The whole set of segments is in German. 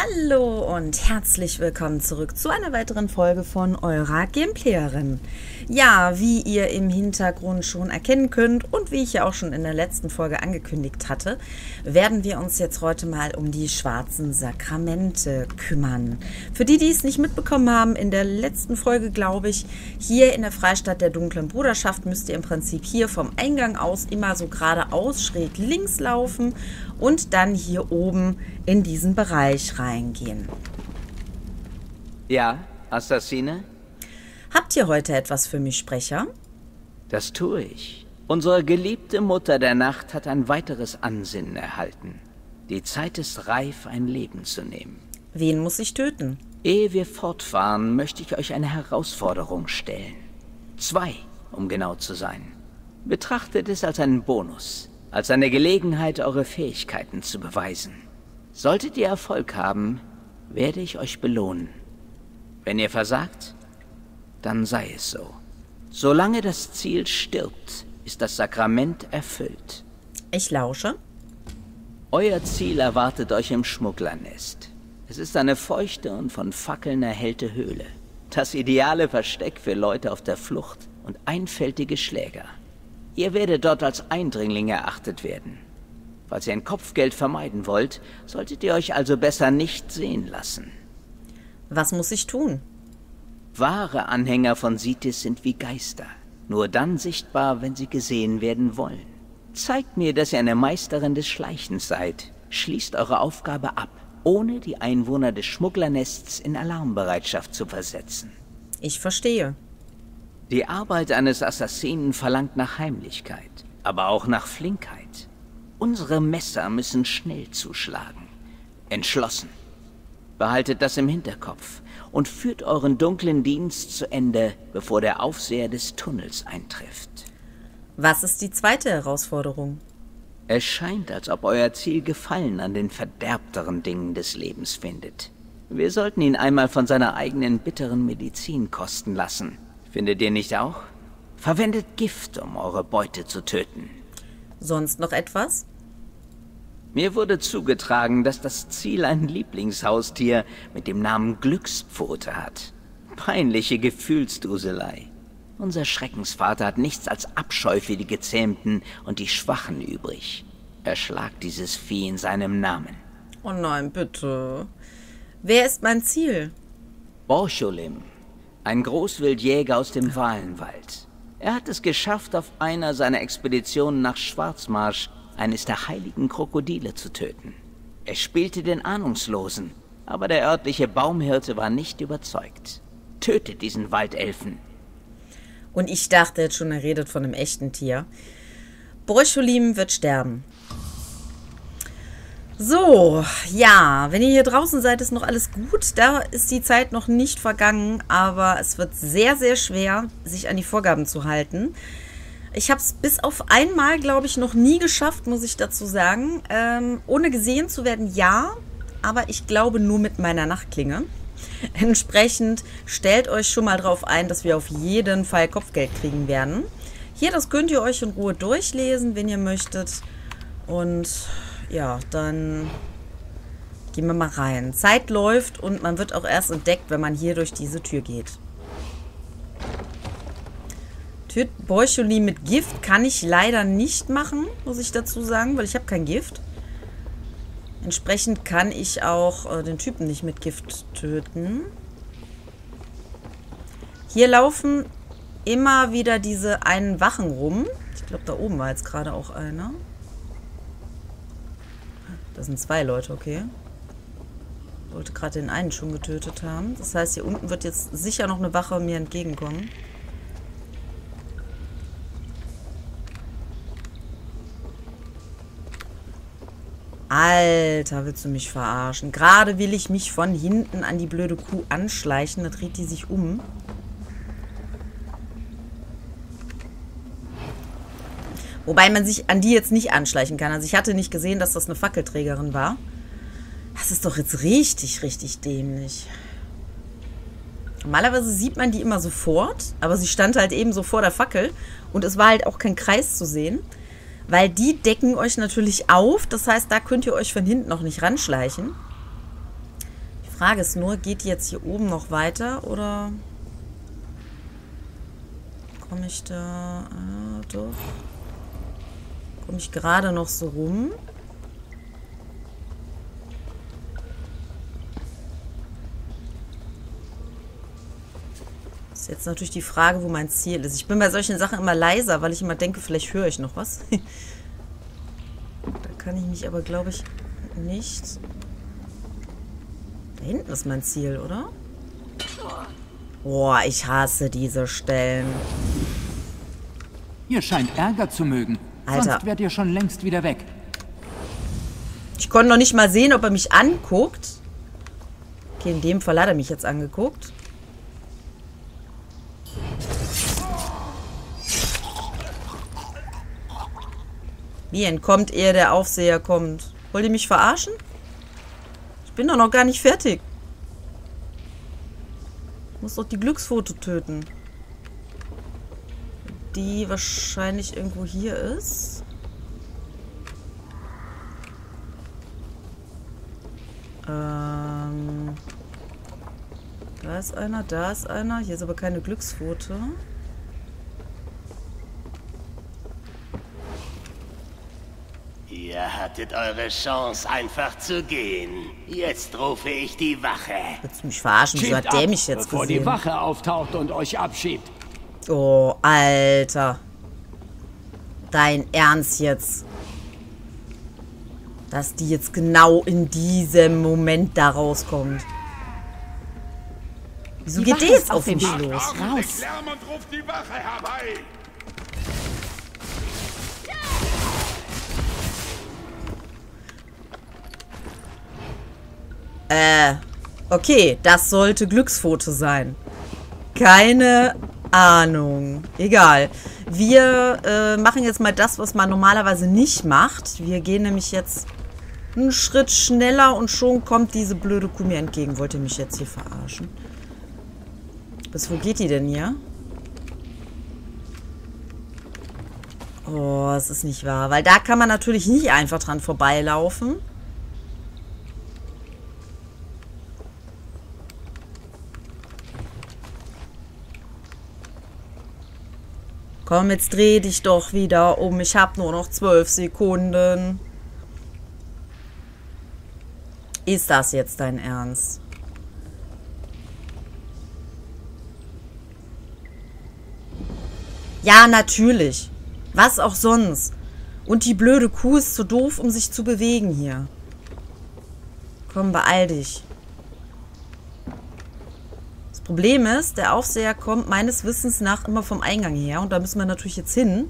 Hallo und herzlich willkommen zurück zu einer weiteren Folge von eurer Gameplayerin. Ja, wie ihr im Hintergrund schon erkennen könnt und wie ich ja auch schon in der letzten Folge angekündigt hatte, werden wir uns jetzt heute mal um die schwarzen Sakramente kümmern. Für die, die es nicht mitbekommen haben, in der letzten Folge, glaube ich, hier in der Freistadt der dunklen Bruderschaft müsst ihr im Prinzip hier vom Eingang aus immer so geradeaus schräg links laufen und dann hier oben in diesen Bereich reingehen. Ja, Assassine? Habt ihr heute etwas für mich, Sprecher? Das tue ich. Unsere geliebte Mutter der Nacht hat ein weiteres Ansinnen erhalten. Die Zeit ist reif, ein Leben zu nehmen. Wen muss ich töten? Ehe wir fortfahren, möchte ich euch eine Herausforderung stellen. 2, um genau zu sein. Betrachtet es als einen Bonus, als eine Gelegenheit, eure Fähigkeiten zu beweisen. Solltet ihr Erfolg haben, werde ich euch belohnen. Wenn ihr versagt, dann sei es so. Solange das Ziel stirbt, ist das Sakrament erfüllt. Ich lausche. Euer Ziel erwartet euch im Schmugglernest. Es ist eine feuchte und von Fackeln erhellte Höhle. Das ideale Versteck für Leute auf der Flucht und einfältige Schläger. Ihr werdet dort als Eindringling erachtet werden. Falls ihr ein Kopfgeld vermeiden wollt, solltet ihr euch also besser nicht sehen lassen. Was muss ich tun? Wahre Anhänger von Sitis sind wie Geister. Nur dann sichtbar, wenn sie gesehen werden wollen. Zeigt mir, dass ihr eine Meisterin des Schleichens seid. Schließt eure Aufgabe ab, ohne die Einwohner des Schmugglernests in Alarmbereitschaft zu versetzen. Ich verstehe. Die Arbeit eines Assassinen verlangt nach Heimlichkeit, aber auch nach Flinkheit. Unsere Messer müssen schnell zuschlagen. Entschlossen. Behaltet das im Hinterkopf und führt euren dunklen Dienst zu Ende, bevor der Aufseher des Tunnels eintrifft. Was ist die zweite Herausforderung? Es scheint, als ob euer Ziel Gefallen an den verderbteren Dingen des Lebens findet. Wir sollten ihn einmal von seiner eigenen bitteren Medizin kosten lassen. Findet ihr nicht auch? Verwendet Gift, um eure Beute zu töten. Sonst noch etwas? Mir wurde zugetragen, dass das Ziel ein Lieblingshaustier mit dem Namen Glückspfote hat. Peinliche Gefühlsduselei. Unser Schreckensvater hat nichts als Abscheu für die Gezähmten und die Schwachen übrig. Erschlagt dieses Vieh in seinem Namen. Oh nein, bitte. Wer ist mein Ziel? Borcholim, ein Großwildjäger aus dem Walenwald. Er hat es geschafft, auf einer seiner Expeditionen nach Schwarzmarsch eines der heiligen Krokodile zu töten. Er spielte den Ahnungslosen, aber der örtliche Baumhirte war nicht überzeugt. Tötet diesen Waldelfen. Und ich dachte jetzt schon, er redet von einem echten Tier. Borcholim wird sterben. So, ja, wenn ihr hier draußen seid, ist noch alles gut. Da ist die Zeit noch nicht vergangen, aber es wird sehr, sehr schwer, sich an die Vorgaben zu halten. Ich habe es bis auf einmal, glaube ich, noch nie geschafft, muss ich dazu sagen. Ohne gesehen zu werden, ja, aber ich glaube nur mit meiner Nachtklinge. Entsprechend stellt euch schon mal drauf ein, dass wir auf jeden Fall Kopfgeld kriegen werden. Hier, das könnt ihr euch in Ruhe durchlesen, wenn ihr möchtet. Und ja, dann gehen wir mal rein. Zeit läuft und man wird auch erst entdeckt, wenn man hier durch diese Tür geht. Borcholim mit Gift kann ich leider nicht machen, muss ich dazu sagen, weil ich habe kein Gift. Entsprechend kann ich auch den Typen nicht mit Gift töten. Hier laufen immer wieder diese einen Wachen rum. Ich glaube, da oben war jetzt gerade auch einer. Das sind 2 Leute, okay. Ich wollte gerade den einen schon getötet haben. Das heißt, hier unten wird jetzt sicher noch eine Wache mir entgegenkommen. Alter, willst du mich verarschen? Gerade will ich mich von hinten an die blöde Kuh anschleichen. Da dreht die sich um. Wobei man sich an die jetzt nicht anschleichen kann. Also ich hatte nicht gesehen, dass das eine Fackelträgerin war. Das ist doch jetzt richtig, richtig dämlich. Normalerweise sieht man die immer sofort. Aber sie stand halt eben so vor der Fackel. Und es war halt auch kein Kreis zu sehen. Weil die decken euch natürlich auf. Das heißt, da könnt ihr euch von hinten noch nicht ranschleichen. Frage ist nur, geht die jetzt hier oben noch weiter oder komme ich da... doch. Komme ich gerade noch so rum? Ist jetzt natürlich die Frage, wo mein Ziel ist. Ich bin bei solchen Sachen immer leiser, weil ich immer denke, vielleicht höre ich noch was. Da kann ich mich aber, glaube ich, nicht... Da hinten ist mein Ziel, oder? Boah, ich hasse diese Stellen. Ihr scheint Ärger zu mögen. Alter. Sonst wärt ihr schon längst wieder weg. Ich konnte noch nicht mal sehen, ob er mich anguckt. Okay, in dem Fall hat er mich jetzt angeguckt. Wie entkommt er, der Aufseher kommt? Wollt ihr mich verarschen? Ich bin doch noch gar nicht fertig. Ich muss doch die Glücksfoto töten. Die wahrscheinlich irgendwo hier ist. Da ist einer, da ist einer. Hier ist aber keine Glücksfoto. Ihr hattet eure Chance, einfach zu gehen. Jetzt rufe ich die Wache. Willst du mich verarschen? Wieso hat der mich jetzt bevor die gesehen? Wache auftaucht und euch abschiebt. Oh, Alter. Dein Ernst jetzt? Dass die jetzt genau in diesem Moment da rauskommt. Wieso geht der jetzt auf mich los? Raus! Lärm und ruft die Wache herbei! Okay, das sollte Glücksfoto sein. Keine Ahnung. Egal. Wir machen jetzt mal das, was man normalerweise nicht macht. Wir gehen nämlich jetzt einen Schritt schneller und schon kommt diese blöde Kuh mir entgegen. Wollt ihr mich jetzt hier verarschen? Bis wo geht die denn hier? Oh, es ist nicht wahr. Weil da kann man natürlich nicht einfach dran vorbeilaufen. Komm, jetzt dreh dich doch wieder um. Ich habe nur noch 12 Sekunden. Ist das jetzt dein Ernst? Ja, natürlich. Was auch sonst. Und die blöde Kuh ist zu doof, um sich zu bewegen hier. Komm, beeil dich. Das Problem ist, der Aufseher kommt meines Wissens nach immer vom Eingang her. Und da müssen wir natürlich jetzt hin.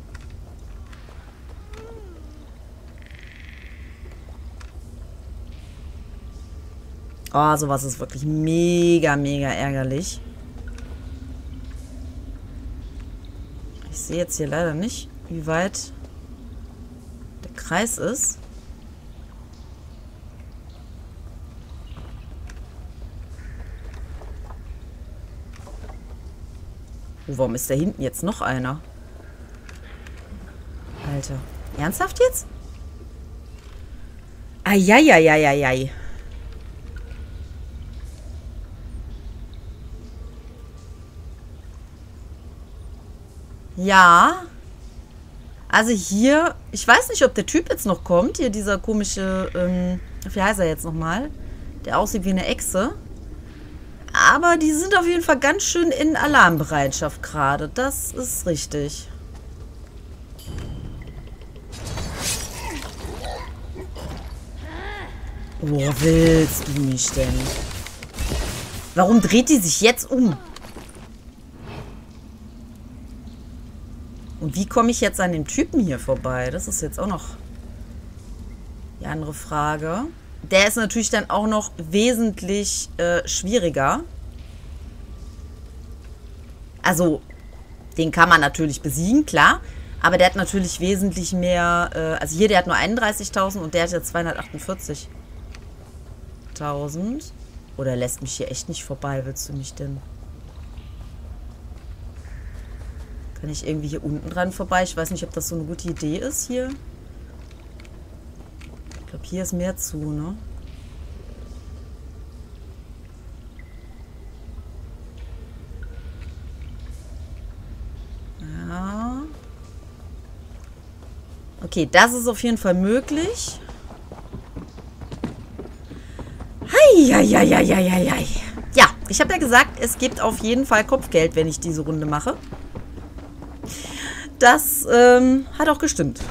Oh, sowas ist wirklich mega, mega ärgerlich. Ich sehe jetzt hier leider nicht, wie weit der Kreis ist. Oh, warum ist da hinten jetzt noch einer? Alter. Ernsthaft jetzt? Eieieiei. Ja. Also hier, ich weiß nicht, ob der Typ jetzt noch kommt. Hier dieser komische, wie heißt er jetzt nochmal? Der aussieht wie eine Echse. Aber die sind auf jeden Fall ganz schön in Alarmbereitschaft gerade. Das ist richtig. Wo willst du mich denn? Warum dreht die sich jetzt um? Und wie komme ich jetzt an dem Typen hier vorbei? Das ist jetzt auch noch die andere Frage. Der ist natürlich dann auch noch wesentlich schwieriger. Also, den kann man natürlich besiegen, klar. Aber der hat natürlich wesentlich mehr... also hier, der hat nur 31.000 und der hat ja 248.000. Oder lässt mich hier echt nicht vorbei, willst du mich denn... Kann ich irgendwie hier unten dran vorbei? Ich weiß nicht, ob das so eine gute Idee ist hier. Ich glaube, hier ist mehr zu, ne? Okay, das ist auf jeden Fall möglich. Heieieiei. Ja, ich habe ja gesagt, es gibt auf jeden Fall Kopfgeld, wenn ich diese Runde mache. Das hat auch gestimmt.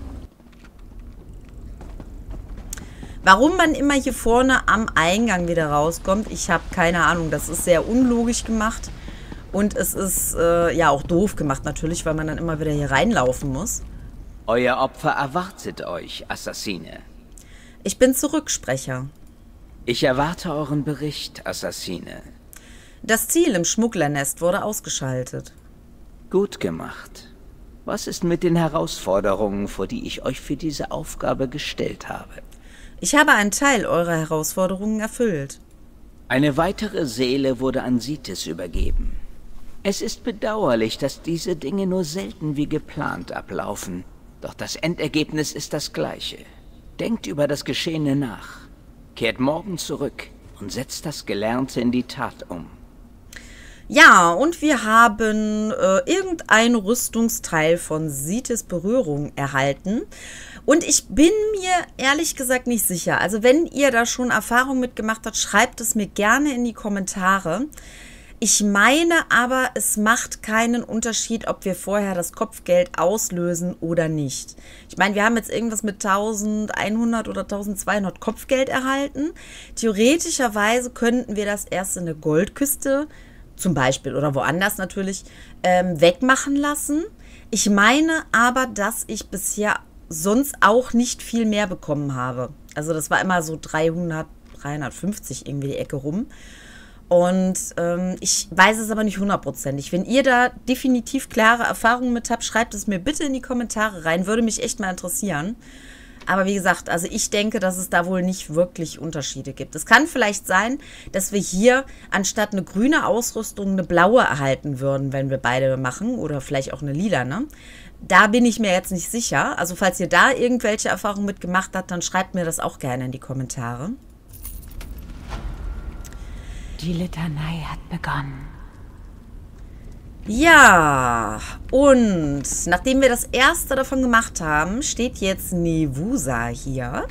Warum man immer hier vorne am Eingang wieder rauskommt, ich habe keine Ahnung. Das ist sehr unlogisch gemacht. Und es ist ja auch doof gemacht natürlich, weil man dann immer wieder hier reinlaufen muss. Euer Opfer erwartet euch, Assassine. Ich bin Zurücksprecher. Ich erwarte euren Bericht, Assassine. Das Ziel im Schmugglernest wurde ausgeschaltet. Gut gemacht. Was ist mit den Herausforderungen, vor die ich euch für diese Aufgabe gestellt habe? Ich habe einen Teil eurer Herausforderungen erfüllt. Eine weitere Seele wurde an Sitis übergeben. Es ist bedauerlich, dass diese Dinge nur selten wie geplant ablaufen. Doch das Endergebnis ist das gleiche. Denkt über das Geschehene nach. Kehrt morgen zurück und setzt das Gelernte in die Tat um. Ja, und wir haben irgendein Rüstungsteil von Sitis Berührung erhalten. Und ich bin mir ehrlich gesagt nicht sicher. Also wenn ihr da schon Erfahrung mitgemacht habt, schreibt es mir gerne in die Kommentare. Ich meine aber, es macht keinen Unterschied, ob wir vorher das Kopfgeld auslösen oder nicht. Ich meine, wir haben jetzt irgendwas mit 1100 oder 1200 Kopfgeld erhalten. Theoretischerweise könnten wir das erst in der Goldküste zum Beispiel oder woanders natürlich wegmachen lassen. Ich meine aber, dass ich bisher sonst auch nicht viel mehr bekommen habe. Also das war immer so 300, 350 irgendwie die Ecke rum. Und ich weiß es aber nicht hundertprozentig. Wenn ihr da definitiv klare Erfahrungen mit habt, schreibt es mir bitte in die Kommentare rein. Würde mich echt mal interessieren. Aber wie gesagt, also ich denke, dass es da wohl nicht wirklich Unterschiede gibt. Es kann vielleicht sein, dass wir hier anstatt eine grüne Ausrüstung eine blaue erhalten würden, wenn wir beide machen. Oder vielleicht auch eine lila, ne? Da bin ich mir jetzt nicht sicher. Also falls ihr da irgendwelche Erfahrungen mit gemacht habt, dann schreibt mir das auch gerne in die Kommentare. Die Litanei hat begonnen. Ja, und nachdem wir das erste davon gemacht haben, steht jetzt Nevusa hier.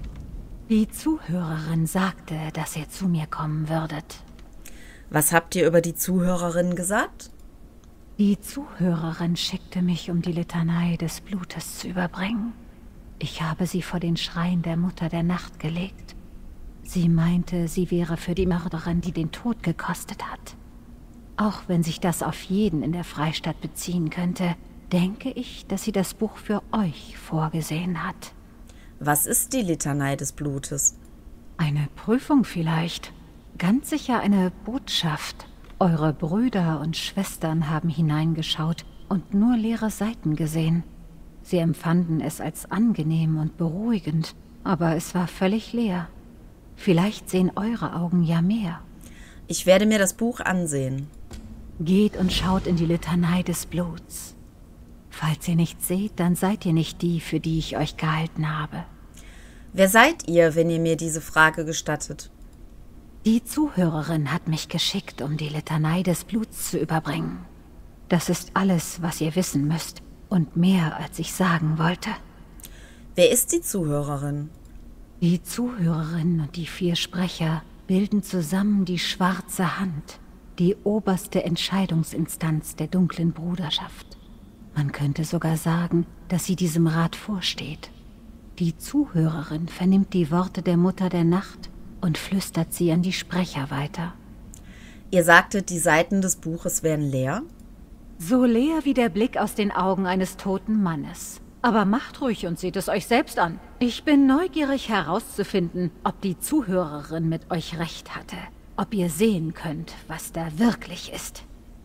Die Zuhörerin sagte, dass ihr zu mir kommen würdet. Was habt ihr über die Zuhörerin gesagt? Die Zuhörerin schickte mich, um die Litanei des Blutes zu überbringen. Ich habe sie vor den Schrein der Mutter der Nacht gelegt. Sie meinte, sie wäre für die Mörderin, die den Tod gekostet hat. Auch wenn sich das auf jeden in der Freistadt beziehen könnte, denke ich, dass sie das Buch für euch vorgesehen hat. Was ist die Litanei des Blutes? Eine Prüfung vielleicht. Ganz sicher eine Botschaft. Eure Brüder und Schwestern haben hineingeschaut und nur leere Seiten gesehen. Sie empfanden es als angenehm und beruhigend, aber es war völlig leer. Vielleicht sehen eure Augen ja mehr. Ich werde mir das Buch ansehen. Geht und schaut in die Litanei des Bluts. Falls ihr nichts seht, dann seid ihr nicht die, für die ich euch gehalten habe. Wer seid ihr, wenn ihr mir diese Frage gestattet? Die Zuhörerin hat mich geschickt, um die Litanei des Bluts zu überbringen. Das ist alles, was ihr wissen müsst und mehr, als ich sagen wollte. Wer ist die Zuhörerin? Die Zuhörerin und die 4 Sprecher bilden zusammen die Schwarze Hand, die oberste Entscheidungsinstanz der dunklen Bruderschaft. Man könnte sogar sagen, dass sie diesem Rat vorsteht. Die Zuhörerin vernimmt die Worte der Mutter der Nacht und flüstert sie an die Sprecher weiter. Ihr sagtet, die Seiten des Buches wären leer? So leer wie der Blick aus den Augen eines toten Mannes. Aber macht ruhig und seht es euch selbst an. Ich bin neugierig herauszufinden, ob die Zuhörerin mit euch recht hatte. Ob ihr sehen könnt, was da wirklich ist.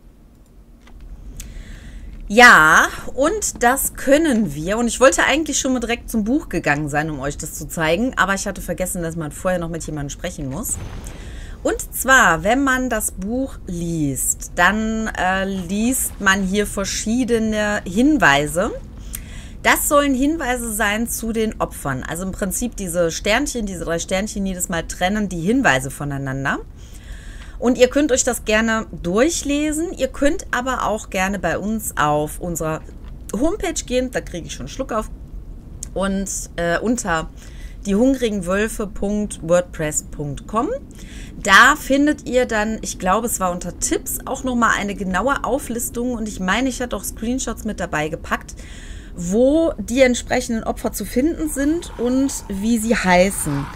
Ja, und das können wir. Und ich wollte eigentlich schon mal direkt zum Buch gegangen sein, um euch das zu zeigen. Aber ich hatte vergessen, dass man vorher noch mit jemandem sprechen muss. Und zwar, wenn man das Buch liest, dann liest man hier verschiedene Hinweise. Das sollen Hinweise sein zu den Opfern. Also im Prinzip diese Sternchen, diese 3 Sternchen jedes Mal trennen die Hinweise voneinander. Und ihr könnt euch das gerne durchlesen. Ihr könnt aber auch gerne bei uns auf unserer Homepage gehen. Da kriege ich schon einen Schluck auf. und unter diehungrigenwölfe.wordpress.com. Da findet ihr dann, ich glaube, es war unter Tipps, auch nochmal eine genaue Auflistung und ich meine, ich hatte auch Screenshots mit dabei gepackt, wo die entsprechenden Opfer zu finden sind und wie sie heißen.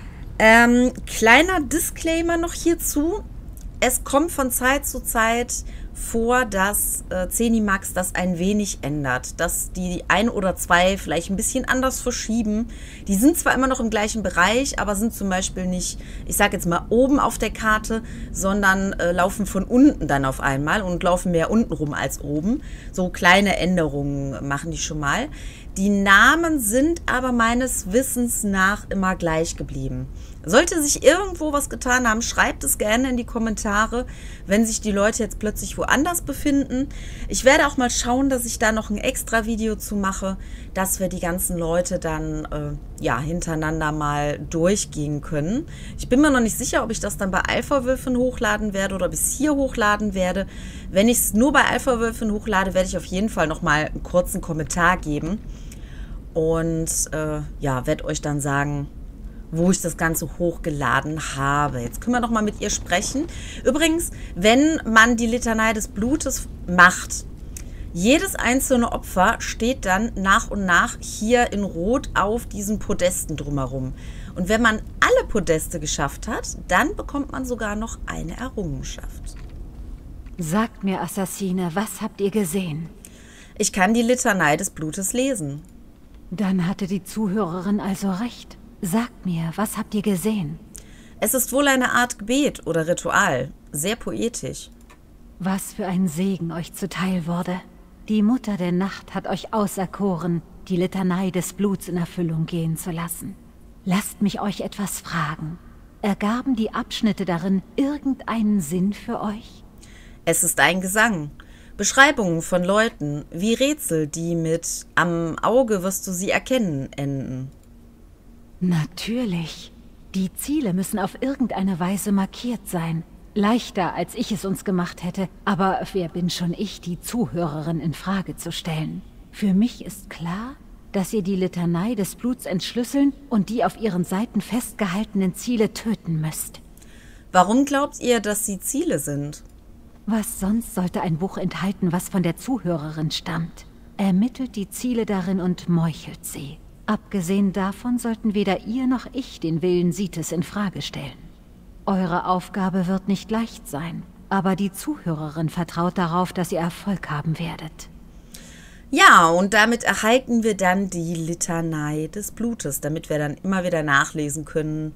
Kleiner Disclaimer noch hierzu. Es kommt von Zeit zu Zeit vor, dass Zenimax das ein wenig ändert, dass die ein oder zwei vielleicht ein bisschen anders verschieben. Die sind zwar immer noch im gleichen Bereich, aber sind zum Beispiel nicht, ich sage jetzt mal, oben auf der Karte, sondern laufen von unten dann auf einmal und laufen mehr unten rum als oben. So kleine Änderungen machen die schon mal. Die Namen sind aber meines Wissens nach immer gleich geblieben. Sollte sich irgendwo was getan haben, schreibt es gerne in die Kommentare, wenn sich die Leute jetzt plötzlich woanders befinden. Ich werde auch mal schauen, dass ich da noch ein extra Video zu mache, dass wir die ganzen Leute dann hintereinander mal durchgehen können. Ich bin mir noch nicht sicher, ob ich das dann bei Alpha-Wölfen hochladen werde oder ob ich es hier hochladen werde. Wenn ich es nur bei Alpha-Wölfen hochlade, werde ich auf jeden Fall noch mal einen kurzen Kommentar geben und werde euch dann sagen, wo ich das Ganze hochgeladen habe. Jetzt können wir noch mal mit ihr sprechen. Übrigens, wenn man die Litanei des Blutes macht, jedes einzelne Opfer steht dann nach und nach hier in Rot auf diesen Podesten drumherum. Und wenn man alle Podeste geschafft hat, dann bekommt man sogar noch eine Errungenschaft. Sagt mir, Assassine, was habt ihr gesehen? Ich kann die Litanei des Blutes lesen. Dann hatte die Zuhörerin also recht. Sagt mir, was habt ihr gesehen? Es ist wohl eine Art Gebet oder Ritual. Sehr poetisch. Was für ein Segen euch zuteil wurde. Die Mutter der Nacht hat euch auserkoren, die Litanei des Bluts in Erfüllung gehen zu lassen. Lasst mich euch etwas fragen. Ergaben die Abschnitte darin irgendeinen Sinn für euch? Es ist ein Gesang. Beschreibungen von Leuten, wie Rätsel, die mit "am Auge wirst du sie erkennen" enden. Natürlich. Die Ziele müssen auf irgendeine Weise markiert sein. Leichter, als ich es uns gemacht hätte. Aber wer bin schon ich, die Zuhörerin in Frage zu stellen? Für mich ist klar, dass ihr die Litanei des Bluts entschlüsseln und die auf ihren Seiten festgehaltenen Ziele töten müsst. Warum glaubt ihr, dass sie Ziele sind? Was sonst sollte ein Buch enthalten, was von der Zuhörerin stammt? Ermittelt die Ziele darin und meuchelt sie. Abgesehen davon sollten weder ihr noch ich den Willen Sithis in Frage stellen. Eure Aufgabe wird nicht leicht sein, aber die Zuhörerin vertraut darauf, dass ihr Erfolg haben werdet. Ja, und damit erhalten wir dann die Litanei des Blutes, damit wir dann immer wieder nachlesen können,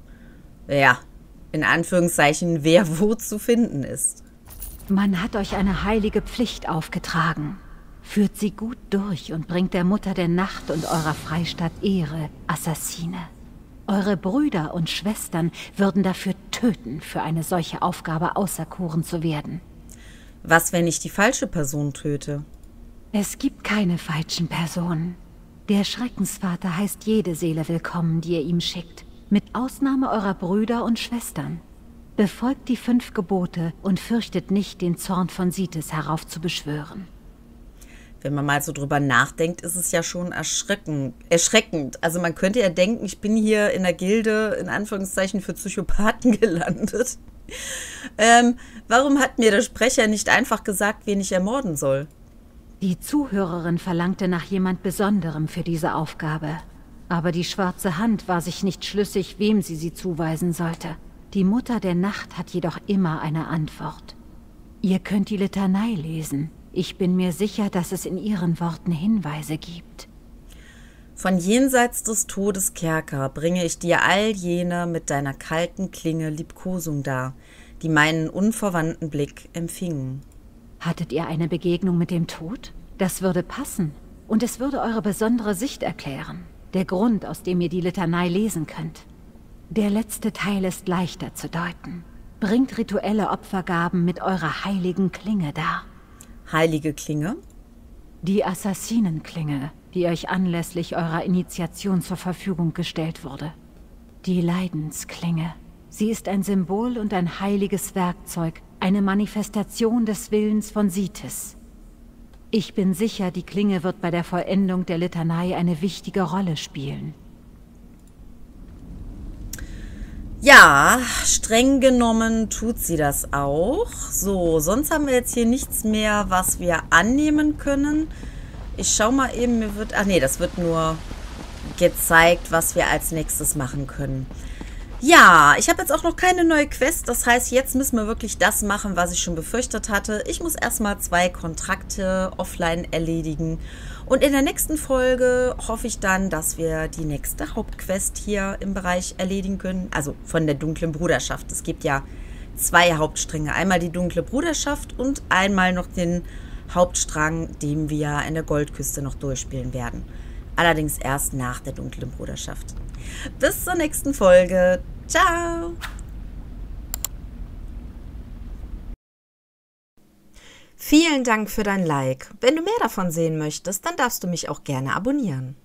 in Anführungszeichen, wer wo zu finden ist. Man hat euch eine heilige Pflicht aufgetragen. Führt sie gut durch und bringt der Mutter der Nacht und eurer Freistadt Ehre, Assassine. Eure Brüder und Schwestern würden dafür töten, für eine solche Aufgabe auserkoren zu werden. Was, wenn ich die falsche Person töte? Es gibt keine falschen Personen. Der Schreckensvater heißt jede Seele willkommen, die ihr ihm schickt, mit Ausnahme eurer Brüder und Schwestern. Befolgt die 5 Gebote und fürchtet nicht, den Zorn von Sithis heraufzubeschwören. Wenn man mal so drüber nachdenkt, ist es ja schon erschreckend. Also man könnte ja denken, ich bin hier in der Gilde, in Anführungszeichen, für Psychopathen gelandet. Warum hat mir der Sprecher nicht einfach gesagt, wen ich ermorden soll? Die Zuhörerin verlangte nach jemand Besonderem für diese Aufgabe. Aber die schwarze Hand war sich nicht schlüssig, wem sie zuweisen sollte. Die Mutter der Nacht hat jedoch immer eine Antwort. Ihr könnt die Litanei lesen. Ich bin mir sicher, dass es in ihren Worten Hinweise gibt. Von jenseits des Todes Kerker bringe ich dir all jene mit deiner kalten Klinge Liebkosung dar, die meinen unverwandten Blick empfingen. Hattet ihr eine Begegnung mit dem Tod? Das würde passen. Und es würde eure besondere Sicht erklären. Der Grund, aus dem ihr die Litanei lesen könnt. Der letzte Teil ist leichter zu deuten. Bringt rituelle Opfergaben mit eurer heiligen Klinge dar. Heilige Klinge? Die Assassinenklinge, die euch anlässlich eurer Initiation zur Verfügung gestellt wurde. Die Leidensklinge. Sie ist ein Symbol und ein heiliges Werkzeug, eine Manifestation des Willens von Sithis. Ich bin sicher, die Klinge wird bei der Vollendung der Litanei eine wichtige Rolle spielen. Ja, streng genommen tut sie das auch. So, sonst haben wir jetzt hier nichts mehr, was wir annehmen können. Ich schau mal eben, mir wird... Ach nee, das wird nur gezeigt, was wir als nächstes machen können. Ja, ich habe jetzt auch noch keine neue Quest. Das heißt, jetzt müssen wir wirklich das machen, was ich schon befürchtet hatte. Ich muss erstmal 2 Kontrakte offline erledigen. Und in der nächsten Folge hoffe ich dann, dass wir die nächste Hauptquest hier im Bereich erledigen können. Also von der Dunklen Bruderschaft. Es gibt ja 2 Hauptstränge. Einmal die Dunkle Bruderschaft und einmal noch den Hauptstrang, den wir in der Goldküste noch durchspielen werden. Allerdings erst nach der Dunklen Bruderschaft. Bis zur nächsten Folge. Ciao! Vielen Dank für dein Like. Wenn du mehr davon sehen möchtest, dann darfst du mich auch gerne abonnieren.